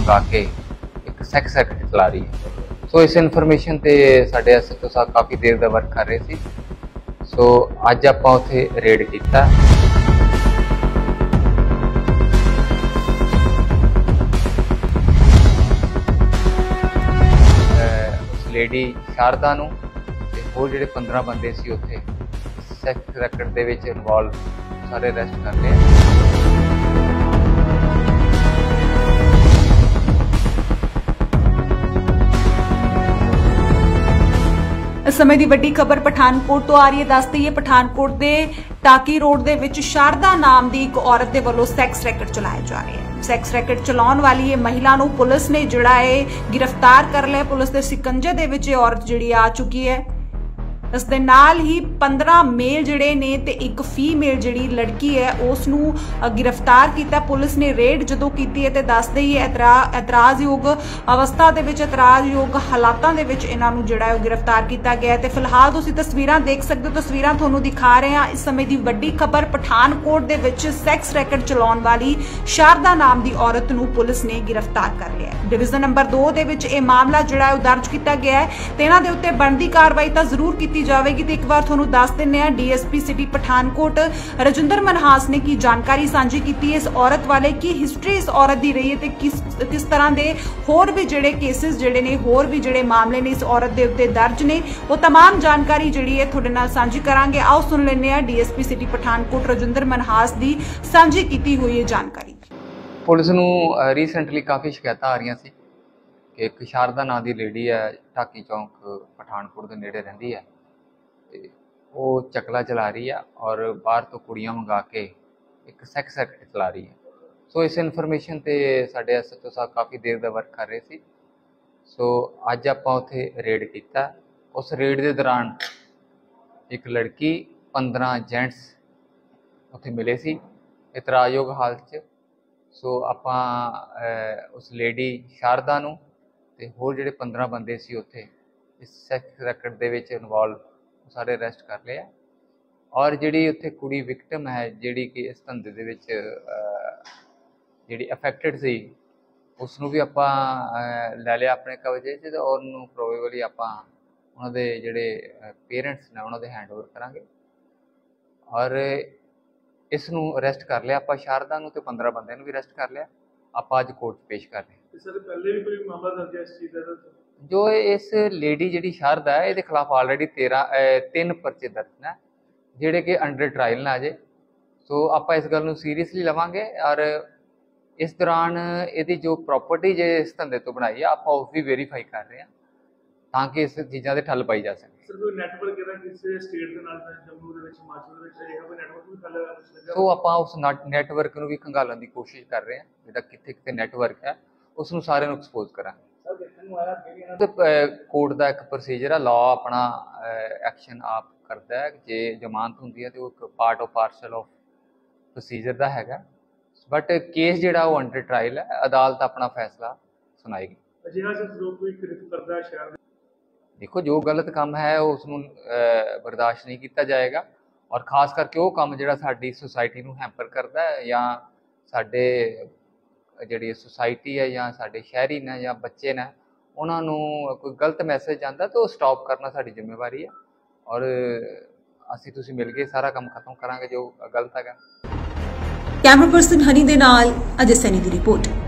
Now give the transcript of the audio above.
मंगा के एक सैक्स रैकेट चला रही है। सो इस इन्फॉर्मेशन ते साडे SHO साहब काफ़ी देर दा वर्क कर रहे सी। सो अज आपां उत्थे रेड कीता। उस लेडी शारदा नूं ते होर जिहड़े 15 बंदे सी उत्थे सैक्स रैकेट दे विच इनवॉल्व सारे अरेस्ट कर लए। इस समय की वड्डी खबर पठानकोट तो आ रही है। दस दईए पठानकोट के टाकी रोड के विच शारदा नाम की एक औरत के वालों सैक्स रैकेट चलाए जा रहे हैं। सैक्स रैकेट चलाने वाली ये महिला नूं पुलिस ने जिहड़ा है गिरफ्तार कर लिया। पुलिस के सिकंजे दे विच औरत जिहड़ी आ चुकी है। इस दे नाल ही 15 मेल जिहड़े ने ते एक फीमेल जिहड़ी लड़की है उस नूं गिरफ्तार किया। पुलिस ने रेड जदों कीती है ते दस दईए एतराजयोग अवस्था दे विच एतराजयोग हालातां दे विच इन्हां नूं जिहड़ा है गिरफ्तार किया गया है। ते फिलहाल तुसीं तस्वीरां देख सकदे हो। तस्वीरां तुहानूं दिखा रहे हैं। इस समय की वड्डी खबर पठानकोट दे विच सैक्स रैकेट चलाउण वाली शारदा नाम की औरत नूं पुलिस ने गिरफ्तार कर लिया है। डिवीजन नंबर 2 दे विच इह मामला जिहड़ा है दर्ज किया गया है ते इन्हां दे उत्ते बनदी कार्रवाई तां जरूर कीती जाएगी। तो एक बार तुहानूं दस दिंदे हां DSP सिटी पठानकोट रजिंदर मनहास ने की जानकारी सांझी की इस औरत वाले की हिस्ट्री इस औरत की रही है ते किस तरह के होर भी जिहड़े केसिस जिहड़े ने होर भी जिहड़े मामले ने इस औरत के उत्ते दर्ज ने वो तमाम जानकारी जिहड़ी है तुहाडे नाल सांझी करांगे। आओ सुन लैंदे हां DSP सिटी पठानकोट रजिंदर मनहास की सांझी की हुई जानकारी। पुलिस नूं रीसेंटली काफ़ी शिकायतां आ रही सी कि एक शारदा नाम की लेडी है ढाकी चौंक पठानकोट के नेड़े रहिंदी है। वो चकला चला रही है और बाहर तो कुड़ियां मंगा के एक सैक्स रैकेट चला रही है। सो इस इन्फॉर्मेशन ते साडे SHO साहब काफ़ी देर दा वर्क कर रहे सी। सो अज आपां उत्थे रेड कीता। उस रेड के दौरान एक लड़की 15 जेंट्स उत्थे मिले सी इतराजयोग हालत च। सो आपां उस लेडी शारदा नूं ते होर जिहड़े 15 बंदे सी उत्थे इस सैक्स रैकेट दे विच इनवॉल्व सारे अरेस्ट कर लिया। और जिहड़ी उत्थे कुड़ी विक्टिम है जिहड़ी कि इस धंधे दे विच जिहड़ी अफेक्टेड सी उसनूं भी आपां लै लिया अपने कब्जे च ते उहनूं प्रोबेबली आपां उहनां दे जिहड़े पेरेंट्स ने उहनां दे हैंड ओवर करांगे और इस नूं अरेस्ट कर लिया। आपां शारदा नूं ते 15 बंदिआं नूं भी अरेस्ट कर लिया। आपां अज कोर्ट पेश कर रहे हैं। सर पहले भी कोई मामला दर्ज है इस चीज़ का? जो इस लेडी जिहड़ी शारदा है ये खिलाफ ऑलरेडी 3 परचे दर्ज ने जिहड़े कि अंडर ट्रायल ने अजे। सो आप इस गल नूं सीरीयसली लवांगे और इस दौरान ये जो प्रॉपर्टी जे इस धंधे तो बनाई है आप उस भी वेरीफाई कर रहे हैं ताकि इस चीज़ों के ठल पाई जा सके। सर कोई नेटवर्क है किसी स्टेट के नाल जम्मू दे विच हिमाचल दे विच कोई नेटवर्क भी खल? सो आप उस नैटवर्क नूं भी खंगालन की कोशिश कर रहे हैं जिहड़ा कित्थे कित्थे नेटवर्क है उसनूं सारे नूं एक्सपोज करांगे। कोर्ट का एक प्रोसीजर है, लॉ अपना एक्शन आप करता है। जे जमानत होंदी है तो एक part of parcel of procedure का है। बट केस जिहड़ा वो अंडर ट्रायल है, अदालत अपना फैसला सुनाएगी। देखो जो गलत काम है उसनूं बर्दाश्त नहीं किया जाएगा और खास करके वो काम जिहड़ा साडी सोसाइटी नूं हैंपर करता है या साडे जिहड़ी सोसाइटी है या साडे शहरी ने या बच्चे ने उन्होंने कोई गलत मैसेज आता तो स्टॉप करना साडी जिम्मेवारी है और असीं तुसीं मिल के सारा काम खत्म करांगे जो गलत है। कैमरा पर्सन हनी दे नाल अजय सैनी दी रिपोर्ट।